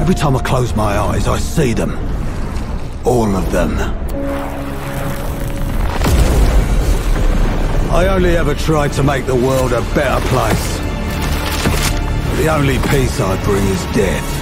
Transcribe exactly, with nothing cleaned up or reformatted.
Every time I close my eyes, I see them. All of them. I only ever tried to make the world a better place. The only peace I bring is death.